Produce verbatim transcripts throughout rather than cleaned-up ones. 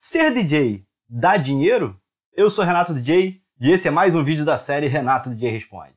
Ser D J dá dinheiro? Eu sou Renato D J e esse é mais um vídeo da série Renato D J Responde.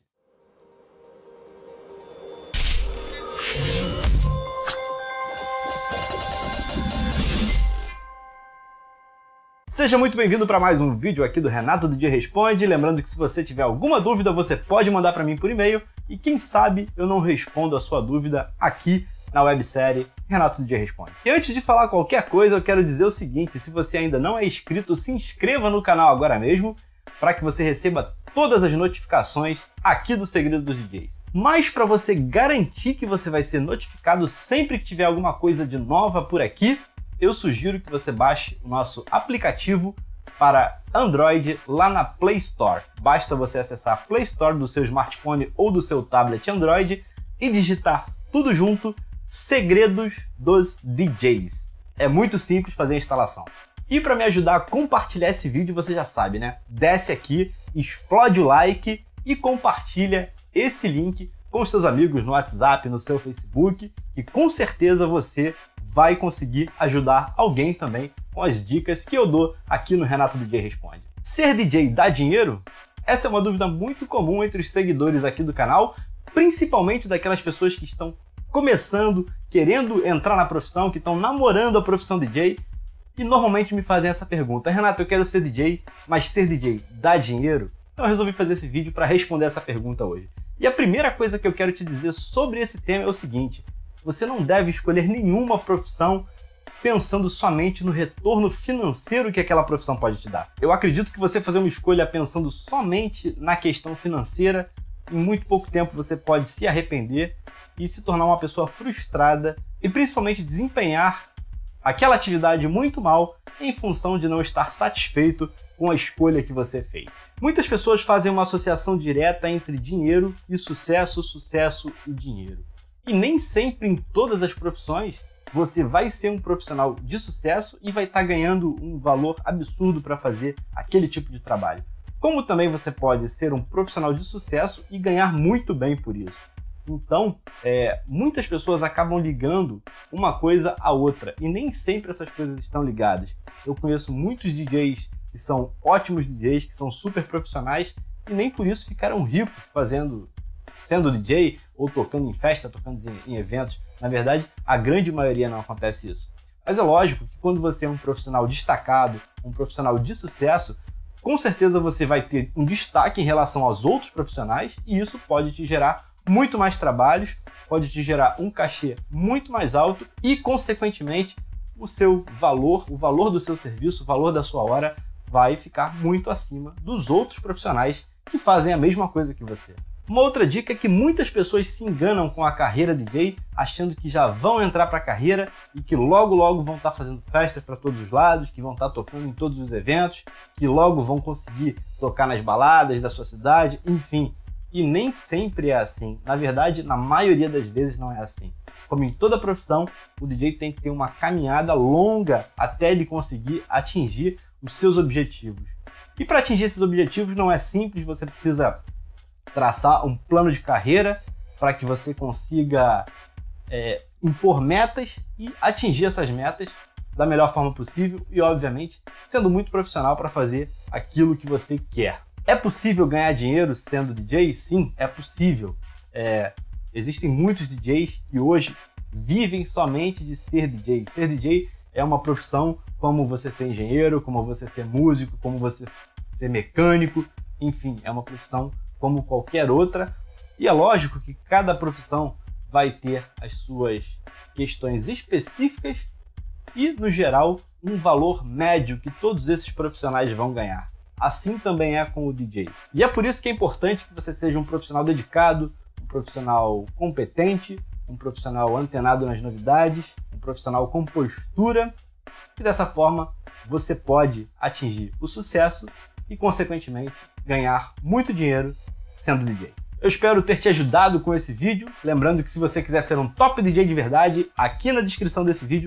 Seja muito bem-vindo para mais um vídeo aqui do Renato D J Responde. Lembrando que se você tiver alguma dúvida, você pode mandar para mim por e-mail e quem sabe eu não respondo a sua dúvida aqui na websérie Renato D J Responde. E antes de falar qualquer coisa, eu quero dizer o seguinte: se você ainda não é inscrito, se inscreva no canal agora mesmo para que você receba todas as notificações aqui do Segredo dos D Js. Mas para você garantir que você vai ser notificado sempre que tiver alguma coisa de nova por aqui, eu sugiro que você baixe o nosso aplicativo para Android lá na Play Store. Basta você acessar a Play Store do seu smartphone ou do seu tablet Android e digitar tudo junto, Segredos dos D Js. É muito simples fazer a instalação. E para me ajudar a compartilhar esse vídeo, você já sabe, né? Desce aqui, explode o like e compartilha esse link com os seus amigos no WhatsApp, no seu Facebook, que com certeza você vai conseguir ajudar alguém também com as dicas que eu dou aqui no Renato D J Responde. Ser D J dá dinheiro? Essa é uma dúvida muito comum entre os seguidores aqui do canal, principalmente daquelas pessoas que estão começando, querendo entrar na profissão, que estão namorando a profissão D J e normalmente me fazem essa pergunta: Renato, eu quero ser D J, mas ser D J dá dinheiro? Então eu resolvi fazer esse vídeo para responder essa pergunta hoje. E a primeira coisa que eu quero te dizer sobre esse tema é o seguinte: você não deve escolher nenhuma profissão pensando somente no retorno financeiro que aquela profissão pode te dar. Eu acredito que você fazer uma escolha pensando somente na questão financeira, em muito pouco tempo você pode se arrepender e se tornar uma pessoa frustrada e principalmente desempenhar aquela atividade muito mal em função de não estar satisfeito com a escolha que você fez. Muitas pessoas fazem uma associação direta entre dinheiro e sucesso, sucesso e dinheiro. E nem sempre em todas as profissões você vai ser um profissional de sucesso e vai estar ganhando um valor absurdo para fazer aquele tipo de trabalho. Como também você pode ser um profissional de sucesso e ganhar muito bem por isso. Então, é, muitas pessoas acabam ligando uma coisa à outra e nem sempre essas coisas estão ligadas. Eu conheço muitos D Js que são ótimos D Js, que são super profissionais e nem por isso ficaram ricos fazendo, sendo D J ou tocando em festa, tocando em, em eventos. Na verdade, a grande maioria não acontece isso. Mas é lógico que quando você é um profissional destacado, um profissional de sucesso, com certeza você vai ter um destaque em relação aos outros profissionais e isso pode te gerar muito mais trabalhos, pode te gerar um cachê muito mais alto e, consequentemente, o seu valor, o valor do seu serviço, o valor da sua hora vai ficar muito acima dos outros profissionais que fazem a mesma coisa que você. Uma outra dica é que muitas pessoas se enganam com a carreira D J, achando que já vão entrar para a carreira e que logo logo vão estar fazendo festas para todos os lados, que vão estar tocando em todos os eventos, que logo vão conseguir tocar nas baladas da sua cidade, enfim. E nem sempre é assim. Na verdade, na maioria das vezes não é assim. Como em toda profissão, o D J tem que ter uma caminhada longa até ele conseguir atingir os seus objetivos. E para atingir esses objetivos não é simples, você precisa traçar um plano de carreira para que você consiga é, impor metas e atingir essas metas da melhor forma possível e, obviamente, sendo muito profissional para fazer aquilo que você quer. É possível ganhar dinheiro sendo D J? Sim, é possível. É, existem muitos D Js que hoje vivem somente de ser D J. Ser D J é uma profissão como você ser engenheiro, como você ser músico, como você ser mecânico, enfim, é uma profissão como qualquer outra. E é lógico que cada profissão vai ter as suas questões específicas e, no geral, um valor médio que todos esses profissionais vão ganhar. Assim também é com o D J. E é por isso que é importante que você seja um profissional dedicado, um profissional competente, um profissional antenado nas novidades, um profissional com postura, e dessa forma você pode atingir o sucesso e, consequentemente, ganhar muito dinheiro sendo D J. Eu espero ter te ajudado com esse vídeo. Lembrando que se você quiser ser um top D J de verdade, aqui na descrição desse vídeo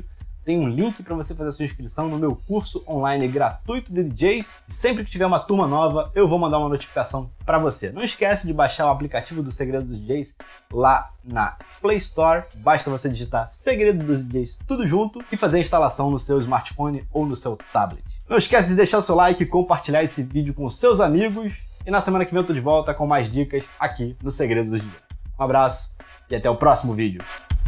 tem um link para você fazer a sua inscrição no meu curso online gratuito de D Js. E sempre que tiver uma turma nova, eu vou mandar uma notificação para você. Não esquece de baixar o aplicativo do Segredo dos D Js lá na Play Store. Basta você digitar Segredo dos D Js tudo junto e fazer a instalação no seu smartphone ou no seu tablet. Não esquece de deixar o seu like e compartilhar esse vídeo com seus amigos. E na semana que vem eu tô de volta com mais dicas aqui no Segredo dos D Js. Um abraço e até o próximo vídeo.